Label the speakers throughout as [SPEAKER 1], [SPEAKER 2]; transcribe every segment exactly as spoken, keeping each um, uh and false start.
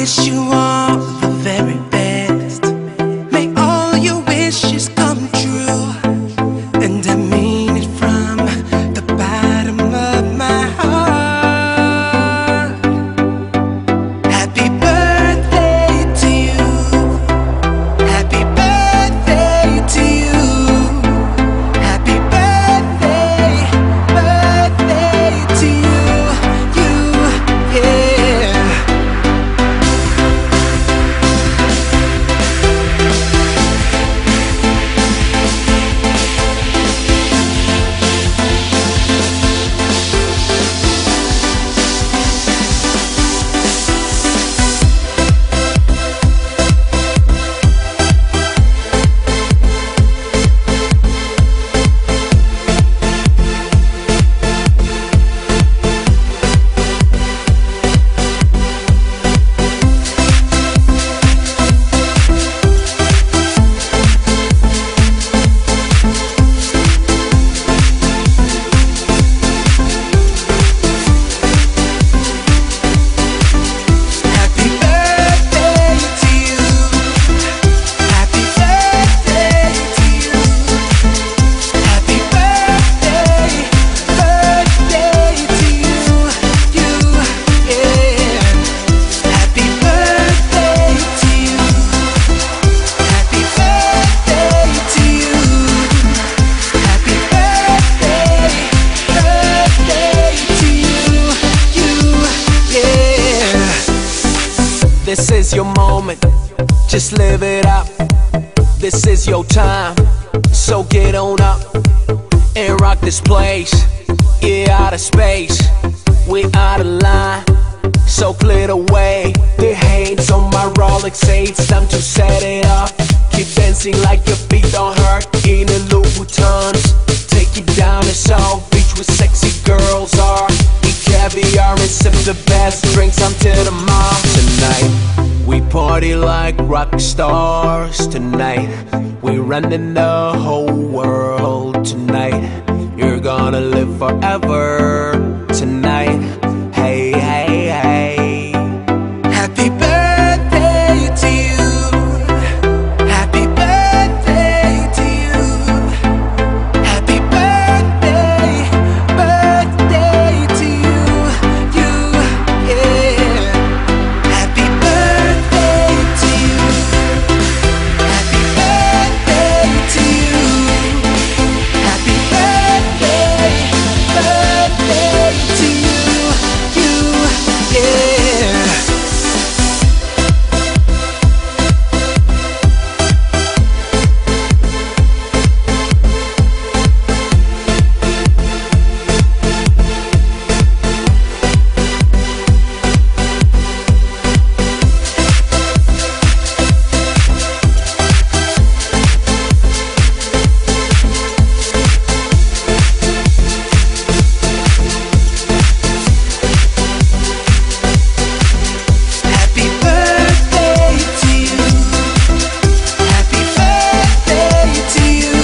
[SPEAKER 1] wish you all the very best. May all your wishes come true, and I mean it from the bottom of my heart. Happy birthday to you. Happy birthday to you. Happy birthday, birthday to you. You, yeah. This is your moment, just live it up. This is your time, so get on up and rock this place. Yeah, out of space, we out of line, so clear the way. The hands on my Rolex, it's time to set it up. Keep dancing like your feet don't hurt in the Louboutins. Take it down to South Beach where sexy girls are. Eat caviar and sip the best drinks until the morning. Tonight we party like rock stars. Tonight we running the whole world. Tonight you're gonna live forever. Tonight, hey, hey, hey. Happy birthday to you. Happy birthday to you. Happy birthday, birthday to you. You, yeah. Happy birthday to you. Happy birthday to you. Happy birthday, birthday to you. You, yeah. Happy birthday to you. Happy birthday to you.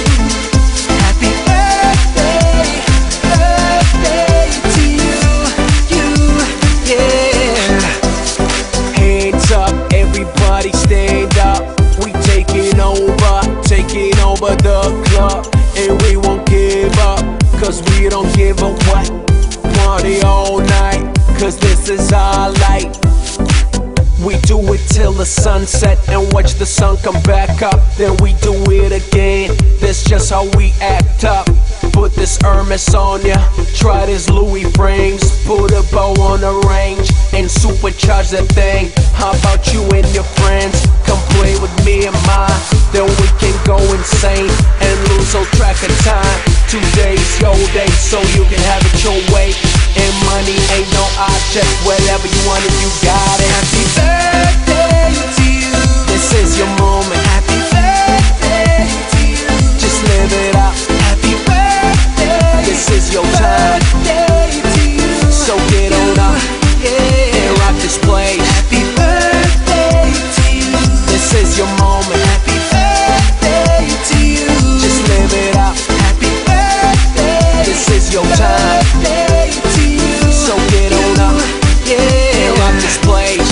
[SPEAKER 1] Happy birthday, birthday to you. You, yeah. Hands up, everybody stand up. We taking over, taking over the club, and we won't give up, cause we don't give a what. Party all night, cause this is our light. We do it till the sunset and watch the sun come back up. Then we do it again, that's just how we act up. Put this Hermes on ya, try this Louis frames. Put a bow on the range and supercharge that thing. How about you and your friends? Come play with me and mine, then we can go insane and lose all track of time. Today's your day, so you can have it your way. And money ain't no object, whatever you want it, you got it. Happy birthday to you. This is your moment. Happy birthday to you. Just live it up. Happy birthday. This is your time. Birthday to you. So get on up, yeah, and rock this place. Happy birthday to you. This is your moment. Happy birthday to you. Just live it up. Happy birthday. This is your time. Birthday to you. So get on up, yeah, and rock this place.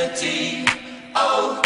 [SPEAKER 2] infinity. Oh.